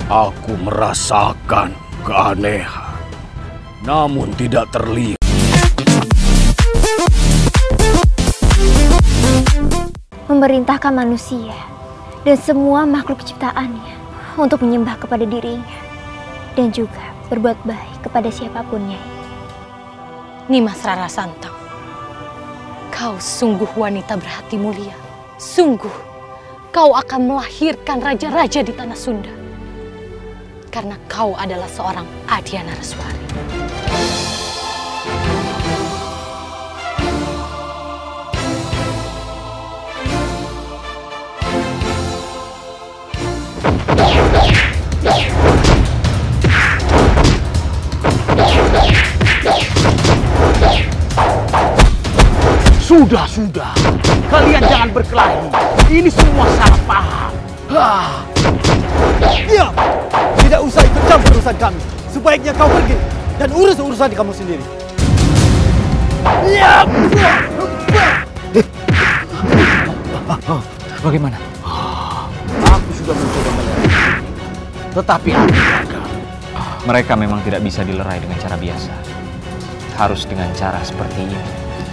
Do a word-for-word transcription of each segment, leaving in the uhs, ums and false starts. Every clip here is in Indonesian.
Aku merasakan keanehan, namun tidak terlihat. Memerintahkan manusia dan semua makhluk ciptaannya untuk menyembah kepada dirinya dan juga berbuat baik kepada siapapunnya. Nimas Rara Santang, kau sungguh wanita berhati mulia. Sungguh, kau akan melahirkan raja-raja di tanah Sunda. Karena kau adalah seorang Adya Naraswari. Sudah, sudah. Kalian jangan berkelahi. Ini semua salah paham. Ah. Diam! Tidak usah ikut campur urusan kami. Sebaiknya kau pergi dan urus urusan kamu sendiri. Ya. Bagaimana? Aku sudah mencoba melerai, tetapi aku gagal. Mereka memang tidak bisa dilerai dengan cara biasa. Harus dengan cara seperti ini.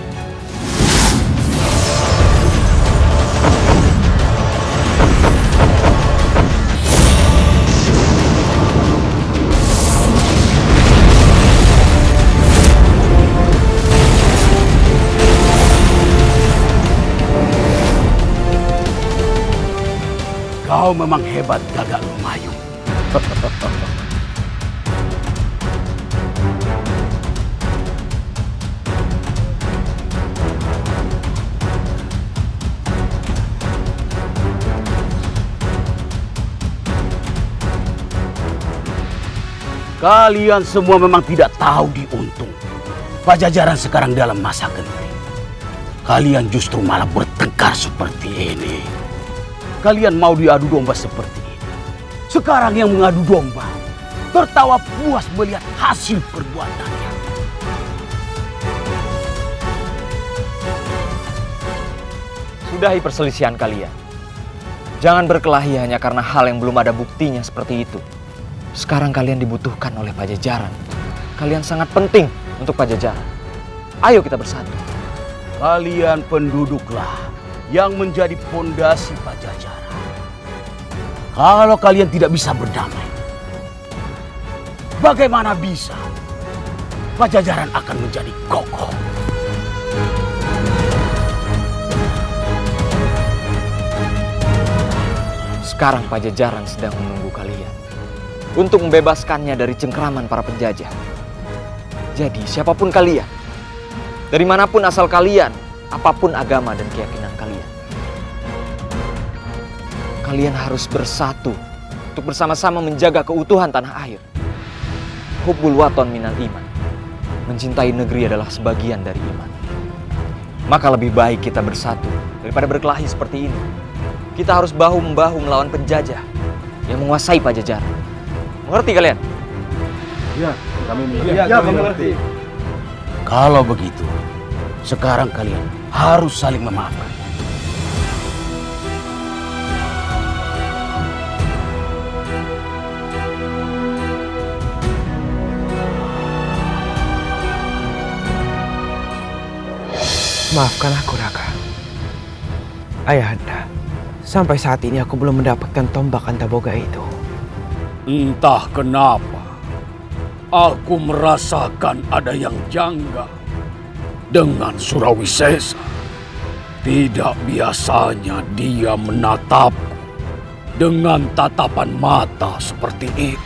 Kau memang hebat, Gagak Lumayu. Kalian semua memang tidak tahu diuntung. Pajajaran sekarang dalam masa genting. Kalian justru malah bertengkar seperti ini. Kalian mau diadu domba seperti ini. Sekarang yang mengadu domba tertawa puas melihat hasil perbuatannya. Sudahi perselisihan kalian. Jangan berkelahi hanya karena hal yang belum ada buktinya seperti itu. Sekarang kalian dibutuhkan oleh Pajajaran. Kalian sangat penting untuk Pajajaran. Ayo kita bersatu. Kalian penduduklah yang menjadi pondasi Pajajaran. Kalau kalian tidak bisa berdamai, bagaimana bisa Pajajaran akan menjadi kokoh? Sekarang Pajajaran sedang menunggu kalian untuk membebaskannya dari cengkraman para penjajah. Jadi siapapun kalian, dari manapun asal kalian, apapun agama dan keyakinan kalian, kalian harus bersatu untuk bersama-sama menjaga keutuhan tanah air. Hubbul waton minal iman. Mencintai negeri adalah sebagian dari iman. Maka lebih baik kita bersatu daripada berkelahi seperti ini. Kita harus bahu-membahu melawan penjajah yang menguasai Pajajaran. Mengerti kalian? Ya, kami mengerti. Ya, kami mengerti. Kalau begitu, sekarang kalian harus saling memaafkan. Maafkan aku, Raka. Ayahanda, sampai saat ini aku belum mendapatkan tombak Antaboga itu. Entah kenapa, aku merasakan ada yang janggal dengan Surawisesa. Tidak biasanya dia menatapku dengan tatapan mata seperti itu.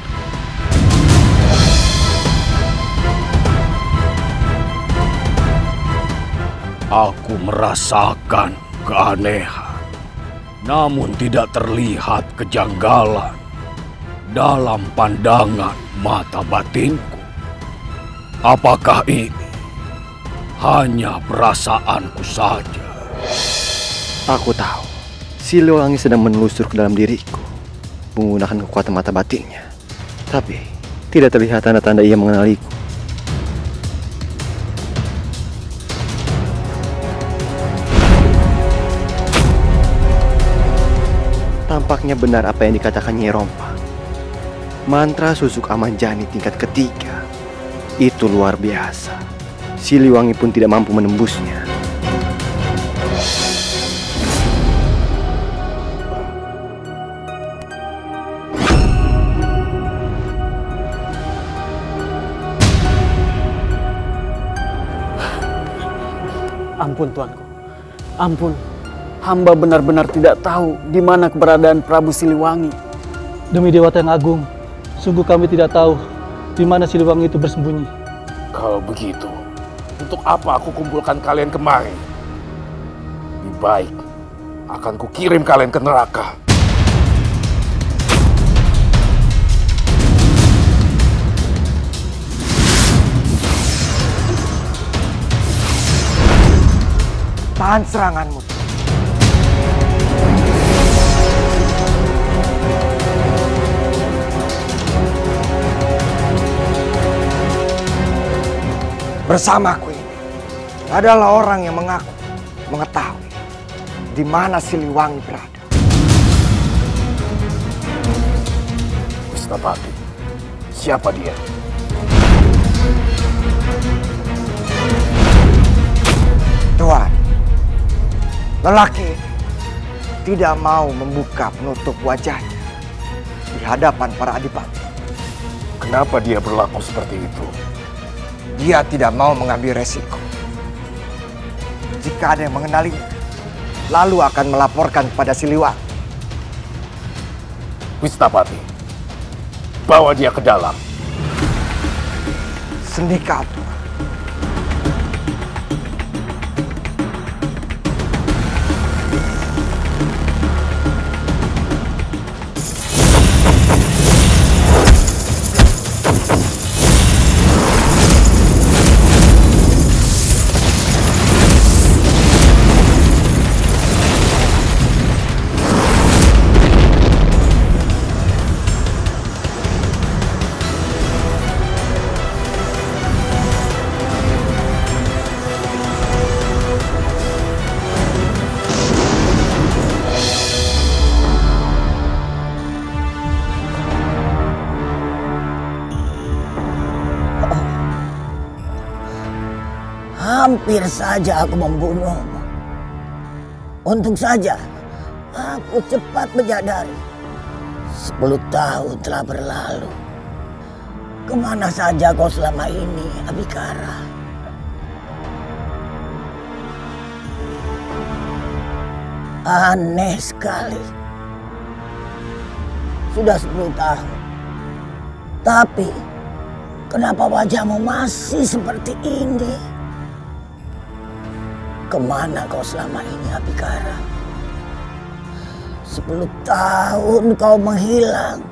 Aku merasakan keanehan, namun tidak terlihat kejanggalan dalam pandangan mata batinku. Apakah ini hanya perasaanku saja? Aku tahu, Siliwangi sedang menelusur ke dalam diriku menggunakan kekuatan mata batinnya. Tapi tidak terlihat tanda-tanda ia mengenaliku. Tampaknya benar apa yang dikatakan Nyi Rompa. Mantra susuk Amanjani tingkat ketiga. Itu luar biasa. Siliwangi pun tidak mampu menembusnya. Ampun tuanku, ampun. Hamba benar-benar tidak tahu di mana keberadaan Prabu Siliwangi. Demi Dewata yang agung, sungguh kami tidak tahu di mana Siliwangi itu bersembunyi. Kalau begitu, untuk apa aku kumpulkan kalian kemari? Lebih baik akan kukirim kalian ke neraka. Tahan seranganmu. Bersamaku ini adalah orang yang mengaku mengetahui di mana Siliwangi berada. Wistapati, siapa dia? Tuan, lelaki ini tidak mau membuka penutup wajahnya di hadapan para adipati. Kenapa dia berlaku seperti itu? Dia tidak mau mengambil resiko. Jika ada yang mengenalinya, lalu akan melaporkan kepada Siliwangi. Wistapati, bawa dia ke dalam. Sendika, Tuan. Hampir saja aku membunuhmu. Untung saja aku cepat menyadari. Sepuluh tahun telah berlalu. Kemana saja kau selama ini, Abikara? Aneh sekali. Sudah sepuluh tahun. Tapi kenapa wajahmu masih seperti ini? Kemana kau selama ini, Abikara? Sepuluh tahun kau menghilang.